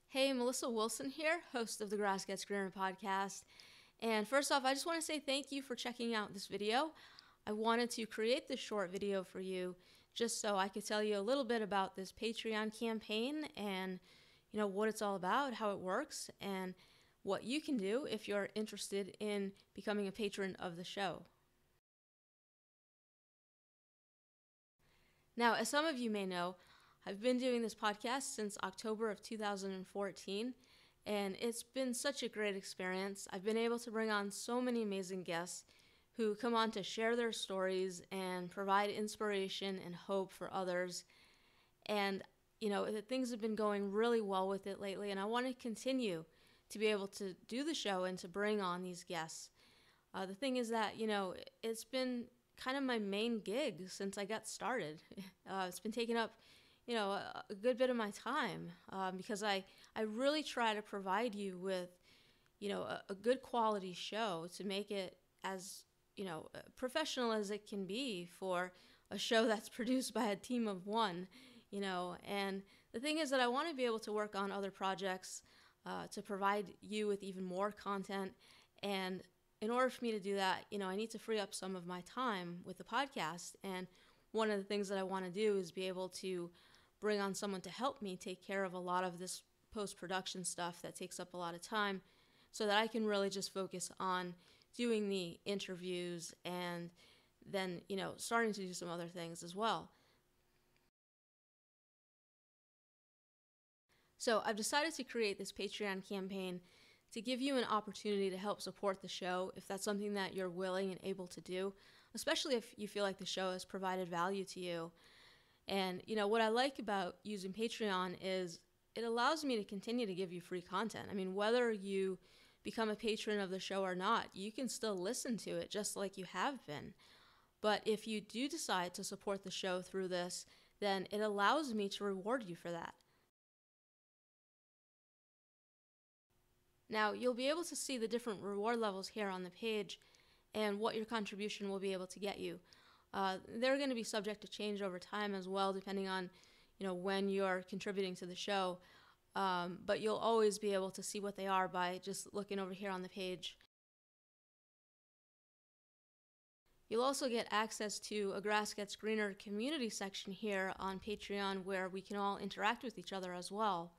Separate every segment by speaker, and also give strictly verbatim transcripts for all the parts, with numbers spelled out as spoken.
Speaker 1: Hey, Melissa Wilson here, host of the Grass Gets Greener podcast. And first off, I just want to say thank you for checking out this video. I wanted to create this short video for you just so I could tell you a little bit about this Patreon campaign and, you know, what it's all about, how it works, and what you can do if you're interested in becoming a patron of the show. Now, as some of you may know, I've been doing this podcast since October of two thousand fourteen, and it's been such a great experience. I've been able to bring on so many amazing guests who come on to share their stories and provide inspiration and hope for others. And, you know, things have been going really well with it lately, and I want to continue to be able to do the show and to bring on these guests. Uh, the thing is that, you know, it's been kind of my main gig since I got started. Uh, it's been taking up you know, a, a good bit of my time um, because I, I really try to provide you with, you know, a, a good quality show to make it as, you know, professional as it can be for a show that's produced by a team of one, you know. And the thing is that I want to be able to work on other projects uh, to provide you with even more content. And in order for me to do that, you know, I need to free up some of my time with the podcast. And one of the things that I want to do is be able to bring on someone to help me take care of a lot of this post-production stuff that takes up a lot of time so that I can really just focus on doing the interviews and then, you know, starting to do some other things as well. So I've decided to create this Patreon campaign to give you an opportunity to help support the show if that's something that you're willing and able to do, especially if you feel like the show has provided value to you. And, you know, what I like about using Patreon is it allows me to continue to give you free content. I mean, whether you become a patron of the show or not, you can still listen to it just like you have been. But if you do decide to support the show through this, then it allows me to reward you for that. Now, you'll be able to see the different reward levels here on the page and what your contribution will be able to get you. Uh, they're going to be subject to change over time as well, depending on, you know, when you're contributing to the show. Um, but you'll always be able to see what they are by just looking over here on the page. You'll also get access to a Grass Gets Greener community section here on Patreon where we can all interact with each other as well.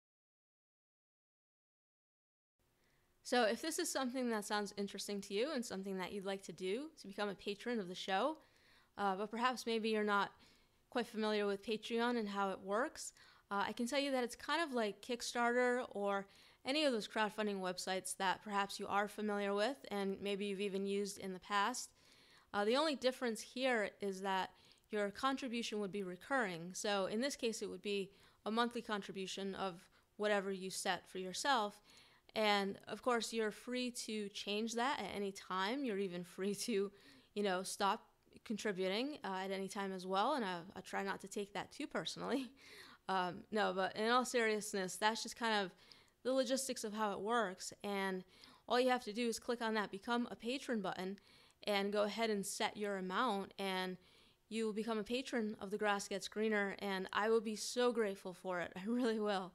Speaker 1: So if this is something that sounds interesting to you and something that you'd like to do to become a patron of the show, Uh, but perhaps maybe you're not quite familiar with Patreon and how it works, uh, I can tell you that it's kind of like Kickstarter or any of those crowdfunding websites that perhaps you are familiar with and maybe you've even used in the past. Uh, the only difference here is that your contribution would be recurring. So in this case, it would be a monthly contribution of whatever you set for yourself. And of course, you're free to change that at any time. You're even free to, you know, stop contributing uh, at any time as well, and I, I try not to take that too personally. Um, no, but in all seriousness, that's just kind of the logistics of how it works, and all you have to do is click on that Become a Patron button and go ahead and set your amount, and you will become a patron of the Grass Gets Greener, and I will be so grateful for it. I really will.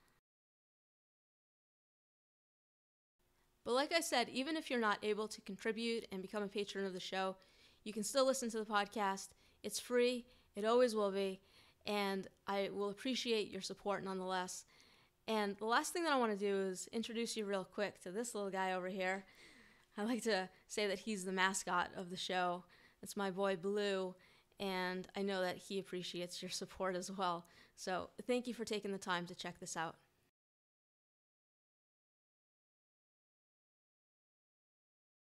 Speaker 1: But like I said, even if you're not able to contribute and become a patron of the show, you can still listen to the podcast. It's free. It always will be. And I will appreciate your support nonetheless. And the last thing that I want to do is introduce you real quick to this little guy over here. I like to say that he's the mascot of the show. It's my boy Blue, and I know that he appreciates your support as well. So thank you for taking the time to check this out.